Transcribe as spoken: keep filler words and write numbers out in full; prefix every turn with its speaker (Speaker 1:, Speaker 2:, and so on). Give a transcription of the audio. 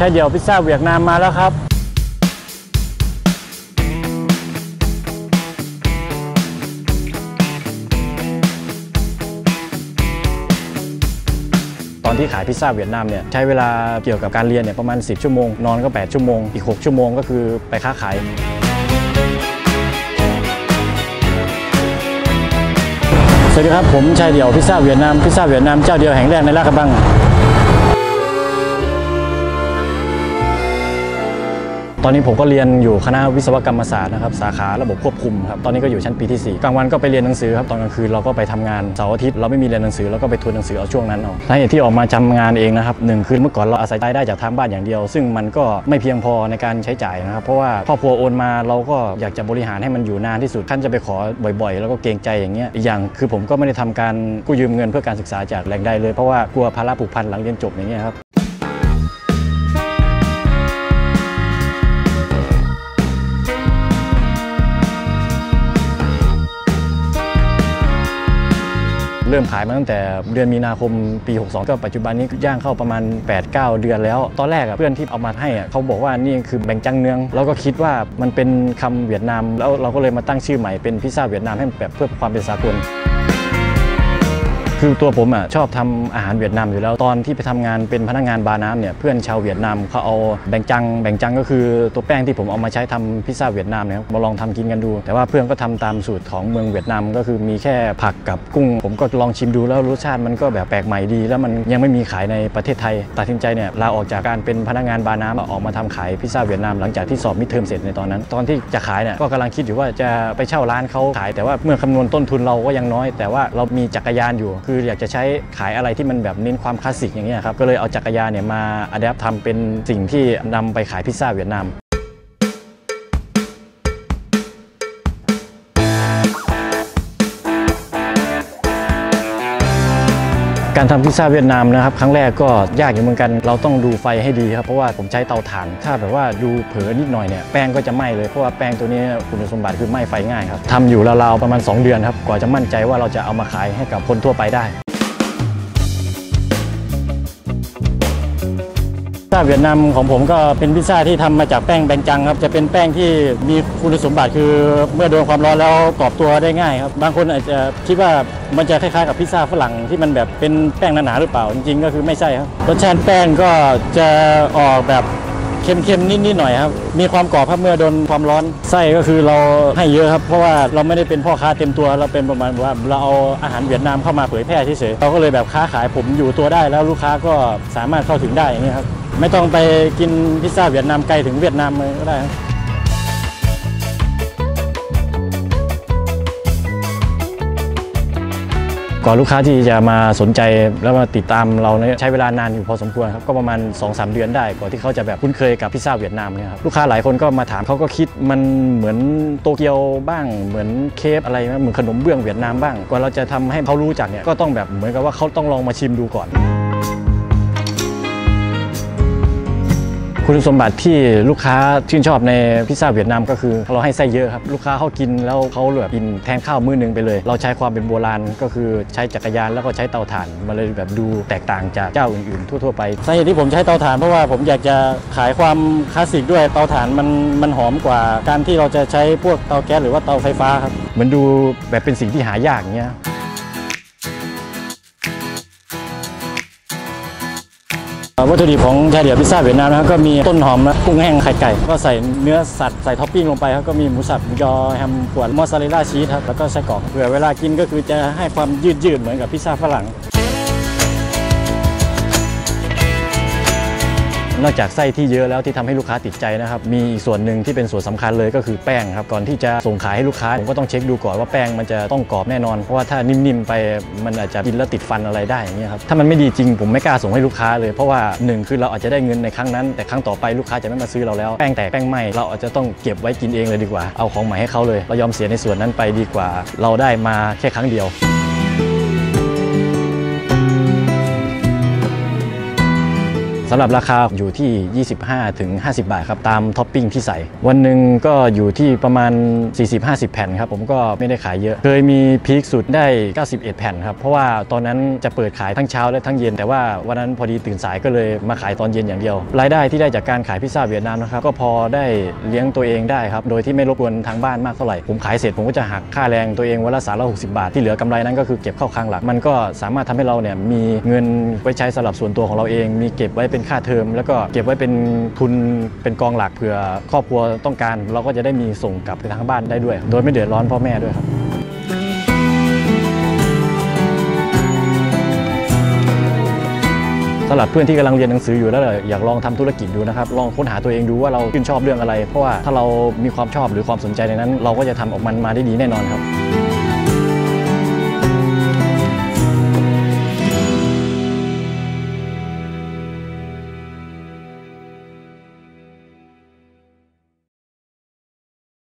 Speaker 1: ช้เดี่ยวพิซซ่าเวียดนามมาแล้วครับตอนที่ขายพิซซ่าเวียดนามเนี่ยใช้เวลาเกี่ยวกับการเรียนเนี่ยประมาณสิบชั่วโมงนอนก็แปดชั่วโมงอีกหกชั่วโมงก็คือไปค้าขายสวัสดีครับผมชายเดี่ยวพิซซ่าเวียดนามพิซซ่าเวียดนามเจ้าเดียวแห่งแรกในลาดกระบังตอนนี้ผมก็เรียนอยู่คณะวิศวกรรมศาสตร์นะครับสาขาระบบควบคุมครับตอนนี้ก็อยู่ชั้นปีที่สี่กลางวันก็ไปเรียนหนังสือครับตอนกลางคืนเราก็ไปทำงานเสาร์อาทิตย์เราไม่มีเรียนหนังสือเราก็ไปทวนหนังสือเอาช่วงนั้นเอาสาเหตุที่ออกมาทำงานเองนะครับหนึ่งคือเมื่อก่อนเราอาศัยรายได้จากทางบ้านอย่างเดียวซึ่งมันก็ไม่เพียงพอในการใช้จ่ายนะครับเพราะว่าครอบครัวโอนมาเราก็อยากจะบริหารให้มันอยู่นานที่สุดท่านจะไปขอบ่อยๆแล้วก็เกรงใจอย่างเงี้ยอีกอย่างคือผมก็ไม่ได้ทำการกู้ยืมเงินเพื่อการศึกษาจากแหล่งใดเลยเพราะว่ากลัวภาระผูกพันหลังเรียนจบอย่างเงี้ยครับเริ่มขายมาตั้งแต่เดือนมีนาคมปีหกสองก็ปัจจุบันนี้ย่างเข้าประมาณ แปดเก้า เดือนแล้วตอนแรกเพื่อนที่เอามาให้เขาบอกว่านี่คือแบงจังเนืองเราก็คิดว่ามันเป็นคำเวียดนามแล้วเราก็เลยมาตั้งชื่อใหม่เป็นพิซซ่าเวียดนามให้แบบเพื่อความเป็นสากลคือตัวผมอ่ะชอบทำอาหารเวียดนามอยู่แล้วตอนที่ไปทำงานเป็นพนักงานบาร์น้ำเนี่ยเพื่อนชาวเวียดนามเขาเอาแบงจังแบงจังก็คือตัวแป้งที่ผมเอามาใช้ทำพิซซ่าเวียดนามเนี่ยมาลองทำกินกันดูแต่ว่าเพื่อนก็ทำตามสูตรของเมืองเวียดนามก็คือมีแค่ผักกับกุ้งผมก็ลองชิมดูแล้วรสชาติมันก็แบบแปลกใหม่ดีแล้วมันยังไม่มีขายในประเทศไทยตัดสินใจเนี่ยลาออกจากการเป็นพนักงานบาร์น้ำออกมาทำขายพิซซ่าเวียดนามหลังจากที่สอบมิดเทอมเสร็จในตอนนั้นตอนที่จะขายเนี่ยก็กำลังคิดอยู่ว่าจะไปเช่าร้านเขาขายแต่ว่าเมื่อคำนวณต้นทุนเราก็ยังน้อยแต่ว่าเรามีจักรยานอยู่คืออยากจะใช้ขายอะไรที่มันแบบเน้นความคลาสสิกอย่างเงี้ยครับก็เลยเอาจักรยานเนี่ยมาอัดแอปทำเป็นสิ่งที่นำไปขายพิซซ่าเวียดนามการทำพิซซ่าเวียดนามนะครับครั้งแรกก็ยากอยู่เหมือนกันเราต้องดูไฟให้ดีครับเพราะว่าผมใช้เตาถ่านถ้าแบบว่าดูเผลอนิดหน่อยเนี่ยแป้งก็จะไหม้เลยเพราะว่าแป้งตัวนี้คุณสมบัติคือไหม้ไฟง่ายครับทำอยู่ราวๆประมาณสองเดือนครับกว่าจะมั่นใจว่าเราจะเอามาขายให้กับคนทั่วไปได้พิซซ่าเวียดนามของผมก็เป็นพิซซ่าที่ทำมาจากแป้งแบงจังครับจะเป็นแป้งที่มีคุณสมบัติคือเมื่อโดนความร้อนแล้วกรอบตัวได้ง่ายครับบางคนอาจจะคิดว่ามันจะคล้ายๆกับพิซซ่าฝรั่งที่มันแบบเป็นแป้งหนาๆหรือเปล่าจริงๆก็คือไม่ใช่ครับรสชาติแป้งก็จะออกแบบเค็มๆนิดๆหน่อยครับมีความกรอบครับเมื่อโดนความร้อนไส้ก็คือเราให้เยอะครับเพราะว่าเราไม่ได้เป็นพ่อค้าเต็มตัวเราเป็นประมาณว่าเราเอาอาหารเวียดนามเข้ามาเผยแพร่เฉยๆเราก็เลยแบบค้าขายผมอยู่ตัวได้แล้วลูกค้าก็สามารถเข้าถึงได้อย่างนี้ครับไม่ต้องไปกินพิซซ่าเวียดนามไกลถึงเวียดนามเลยก็ได้ก่อนลูกค้าที่จะมาสนใจแล้วมาติดตามเราเนี่ยใช้เวลานานอยู่พอสมควรครับก็ประมาณ สองถึงสาม เดือนได้ก่อนที่เขาจะแบบคุ้นเคยกับพิซซ่าเวียดนามเนี่ยครับลูกค้าหลายคนก็มาถามเขาก็คิดมันเหมือนโตเกียวบ้างเหมือนเคฟอะไรเหมือนขนมเบื้องเวียดนามบ้างก่อนเราจะทำให้เขารู้จักเนี่ยก็ต้องแบบเหมือนกับว่าเขาต้องลองมาชิมดูก่อนคุณสมบัติที่ลูกค้าชื่นชอบในพิซซ่าเวียดนามก็คือเราให้ไส้เยอะครับลูกค้าเขากินแล้วเขาแบบกินแทนข้าวมื้อนึงไปเลยเราใช้ความเป็นโบราณก็คือใช้จักรยานแล้วก็ใช้เตาถ่านมาเลยแบบดูแตกต่างจากเจ้าอื่นๆทั่วๆไปสาเหตุที่ผมใช้เตาถ่านเพราะว่าผมอยากจะขายความคลาสสิกด้วยเตาถ่านมันมันหอมกว่าการที่เราจะใช้พวกเตาแก๊สหรือว่าเตาไฟฟ้าครับเหมือนดูแบบเป็นสิ่งที่หายากอย่างเงี้ยวัตถุดิบของชาเดี่ยวพิซซ่าเวียดนามนะครับก็มีต้นหอมและกุ้งแห้งไข่ไก่ก็ใส่เนื้อสัตว์ใส่ท็อปปิ้งลงไปครับก็มีหมูสับหมูยอแฮมขวดมอสซาเรลล่าชีสครับแล้วก็ไส้กรอกเผื่อเวลากินก็คือจะให้ความยืดๆเหมือนกับพิซซ่าฝรั่งนอกจากไส้ที่เยอะแล้วที่ทำให้ลูกค้าติดใจนะครับมีอีกส่วนหนึ่งที่เป็นส่วนสำคัญเลยก็คือแป้งครับก่อนที่จะส่งขายให้ลูกค้าผมก็ต้องเช็คดูก่อนว่าแป้งมันจะต้องกรอบแน่นอนเพราะว่าถ้านิ่มๆไปมันอาจจะกินแล้วติดฟันอะไรได้อย่างเงี้ยครับถ้ามันไม่ดีจริงผมไม่กล้าส่งให้ลูกค้าเลยเพราะว่าหนึ่งคือเราอาจจะได้เงินในครั้งนั้นแต่ครั้งต่อไปลูกค้าจะไม่มาซื้อเราแล้วแป้งแตกแป้งไหม้เราอาจจะต้องเก็บไว้กินเองเลยดีกว่าเอาของใหม่ให้เขาเลยเรายอมเสียในส่วนนั้นไปดีกว่าเราได้มาแค่ครั้งเดียวสำหรับราคาอยู่ที่ ยี่สิบห้าถึงห้าสิบ บาทครับตามท็อปปิ้งที่ใส่วันหนึ่งก็อยู่ที่ประมาณ สี่สิบห้าสิบ แผ่นครับผมก็ไม่ได้ขายเยอะเคยมีพีคสุดได้เก้าสิบเอ็ดแผ่นครับเพราะว่าตอนนั้นจะเปิดขายทั้งเช้าและทั้งเย็นแต่ว่าวันนั้นพอดีตื่นสายก็เลยมาขายตอนเย็นอย่างเดียวรายได้ที่ได้จากการขายพิซซ่าเวียดนามนะครับก็พอได้เลี้ยงตัวเองได้ครับโดยที่ไม่รบกวนทางบ้านมากเท่าไหร่ผมขายเสร็จผมก็จะหักค่าแรงตัวเองวันละสามร้อยหกสิบบาทที่เหลือกำไรนั้นก็คือเก็บเข้าคลังหลักมันก็สามารถทำให้เราเนี่ยมีเงินไว้ใช้สำหรับส่วนตัวของเราเองมีเก็บไว้เป็นค่าเทอมแล้วก็เก็บไว้เป็นทุนเป็นกองหลักเผื่อครอบครัวต้องการเราก็จะได้มีส่งกลับไปทางบ้านได้ด้วยโดยไม่เดือดร้อนพ่อแม่ด้วยครับสำหรับเพื่อนที่กำลังเรียนหนังสืออยู่แล้วอยากลองทำธุรกิจดูนะครับลองค้นหาตัวเองดูว่าเราชื่นชอบเรื่องอะไรเพราะว่าถ้าเรามีความชอบหรือความสนใจในนั้นเราก็จะทำออกมันมาได้ดีแน่นอนครับ